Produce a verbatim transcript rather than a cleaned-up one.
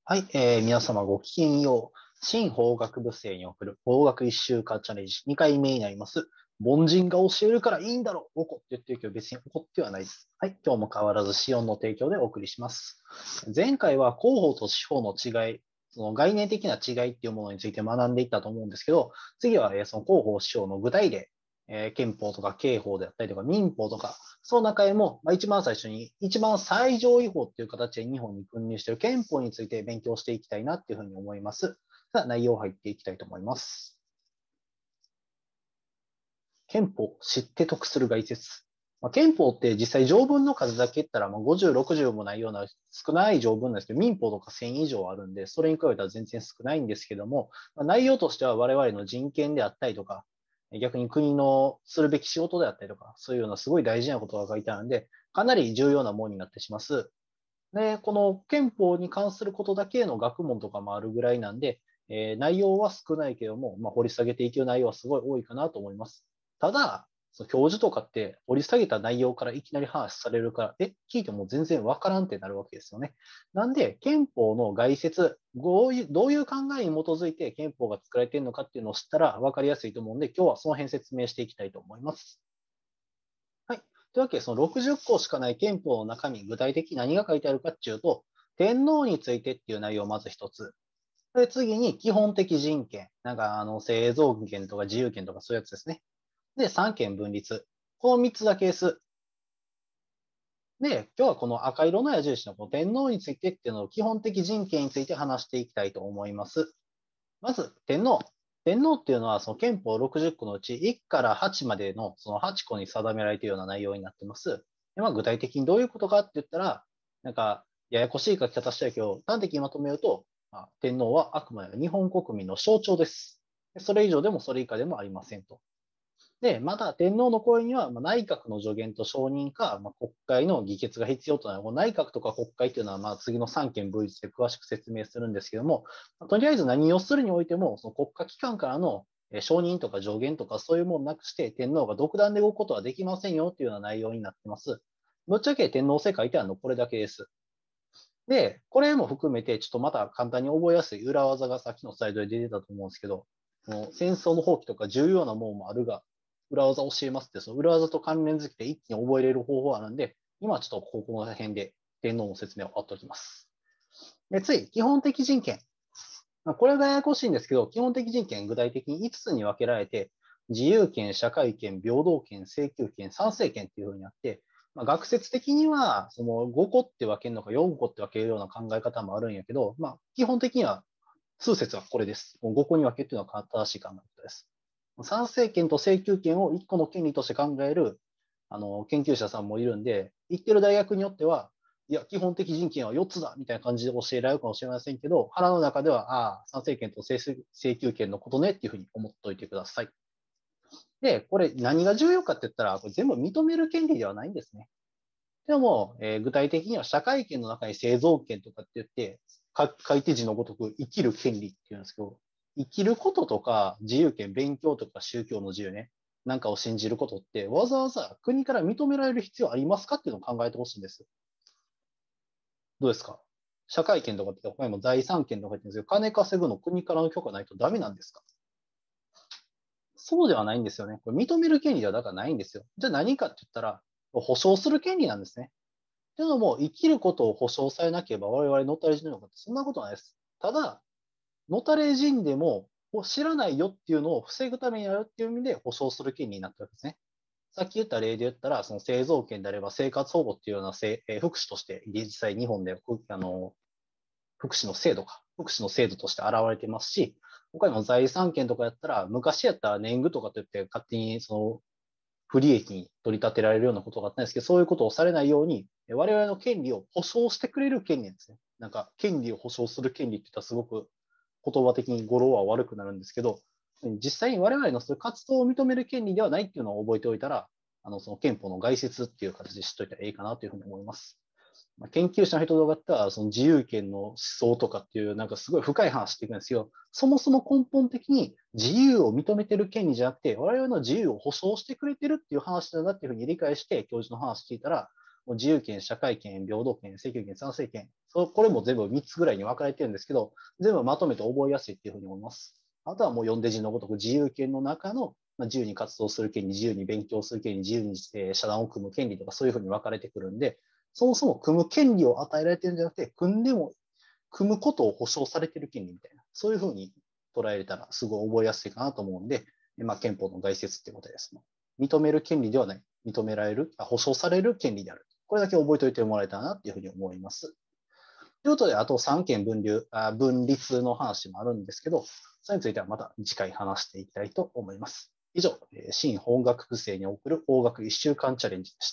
はい、えー皆様ごきげんよう。新法学部生に送る法学一週間チャレンジにかいめになります。凡人が教えるからいいんだろ怒って言ってるけど別に怒ってはないです。はい、今日も変わらずシオンの提供でお送りします。前回は広報と司法の違い、その概念的な違いっていうものについて学んでいったと思うんですけど、次はえーその広報司法の具体例、えー憲法とか刑法であったりとか民法とか、その中でも、まあ、一番最初に、一番最上位法っていう形で日本に君臨している憲法について勉強していきたいなっていうふうに思います。では内容入っていきたいと思います。憲法、知って得する概説。まあ、憲法って実際条文の数だけ言ったらもうごじゅう、ろくじゅうもないような少ない条文なんですけど、民法とかせん以上あるんで、それに比べたら全然少ないんですけども、まあ、内容としては我々の人権であったりとか、逆に国のするべき仕事であったりとか、そういうようなすごい大事なことが書いてあるんで、かなり重要なものになってします。で、この憲法に関することだけの学問とかもあるぐらいなんで、えー内容は少ないけども、まあ、掘り下げていける内容はすごい多いかなと思います。ただ、その教授とかって掘り下げた内容からいきなり話されるから、え、聞いても全然わからんってなるわけですよね。なんで、憲法の概説、どういうどういう考えに基づいて憲法が作られているのかっていうのを知ったらわかりやすいと思うんで、今日はその辺説明していきたいと思います。はい。というわけで、そのろくじゅっこうしかない憲法の中身、具体的に何が書いてあるかっていうと、天皇についてっていう内容をまず一つ。で、次に基本的人権。なんか、あの、生存権とか自由権とかそういうやつですね。で、三権分立。この三つだけです。で、今日はこの赤色の矢印のこの天皇についてっていうのを基本的人権について話していきたいと思います。まず、天皇。天皇っていうのは、その憲法ろくじゅっこのうちいちからはちまでのそのはちこに定められているような内容になってます。で、まあ、具体的にどういうことかって言ったら、なんか、ややこしい書き方したいけど、端的にまとめると、まあ、天皇はあくまで日本国民の象徴です。それ以上でもそれ以下でもありませんと。で、また天皇の行為には、まあ、内閣の助言と承認か、まあ、国会の議決が必要となる。この内閣とか国会っていうのは、まあ、次のさん権分立で詳しく説明するんですけども、とりあえず何をするにおいても、その国家機関からの承認とか助言とかそういうものなくして天皇が独断で動くことはできませんよっていうような内容になってます。ぶっちゃけ天皇制書いてあるのこれだけです。で、これも含めてちょっとまた簡単に覚えやすい裏技がさっきのスライドで出てたと思うんですけど、もう戦争の放棄とか重要なものもあるが、裏技教えますって、その裏技と関連づけて一気に覚えれる方法あるんで、今ちょっとここの辺で天皇の説明を終わっておきます。で、次、基本的人権。これがややこしいんですけど、基本的人権具体的にいつつに分けられて、自由権、社会権、平等権、請求権、賛成権っていうふうにあって、まあ、学説的にはそのごこって分けるのかよんこって分けるような考え方もあるんやけど、まあ、基本的には数説はこれです。ごこに分けるっていうのは正しい考え方です。賛成権と請求権をいっこの権利として考えるあの研究者さんもいるんで、行ってる大学によっては、いや、基本的人権はよっつだみたいな感じで教えられるかもしれませんけど、腹の中では、ああ、賛成権と請求権のことねっていうふうに思っておいてください。で、これ何が重要かって言ったら、これ全部認める権利ではないんですね。でも、えー具体的には社会権の中に生存権とかって言って、書いて字のごとく生きる権利って言うんですけど、生きることとか自由権、勉強とか宗教の自由ね、なんかを信じることって、わざわざ国から認められる必要ありますかっていうのを考えてほしいんです。どうですか？社会権とかって他にも財産権とか言ってるんですけど、金稼ぐの国からの許可ないとダメなんですか？そうではないんですよね。これ認める権利ではだからないんですよ。じゃあ何かって言ったら、保障する権利なんですね。というのも、生きることを保障されなければ我々のたれ死ぬのかってそんなことないです。ただ、のたれ死んでも知らないよっていうのを防ぐためにあるっていう意味で保障する権利になったわけですね。さっき言った例で言ったら、その生存権であれば生活保護っていうようなせ、えー福祉として実際日本であの福祉の制度か、福祉の制度として現れてますし、他にも財産権とかやったら、昔やったら年貢とかといって勝手にその不利益に取り立てられるようなことがあったんですけど、そういうことをされないように、我々の権利を保障してくれる権利なんですね。なんか、権利を保障する権利って言ったらすごく言葉的に語呂は悪くなるんですけど、実際に我々のそういう活動を認める権利ではないっていうのを覚えておいたら、あの、その憲法の概説っていう形で知っといたらいいかなというふうに思います。まあ、研究者の人とかだったら、その自由権の思想とかっていう、なんかすごい深い話していくんですけど、そもそも根本的に自由を認めてる権利じゃなくて、我々の自由を保障してくれてるっていう話なんだっていうふうに理解して、教授の話聞いたら、 自由権、社会権、平等権、請求権、賛成権、そこれも全部みっつぐらいに分かれてるんですけど、全部まとめて覚えやすいっていうふうに思います。あとはもう読んで字のごとく自由権の中の自由に活動する権利、自由に勉強する権利、自由に社団を組む権利とかそういうふうに分かれてくるんで、そもそも組む権利を与えられてるんじゃなくて、組んでも、組むことを保障されてる権利みたいな、そういうふうに捉えれたらすごい覚えやすいかなと思うんで、まあ、憲法の概説ってことですね。認める権利ではない。認められる、保障される権利である。これだけ覚えておいてもらえたらなっていうふうに思います。ということで、あとさん件分流、あ分立の話もあるんですけど、それについてはまた次回話していきたいと思います。以上、新本学部生に送る法学いっしゅうかんチャレンジでした。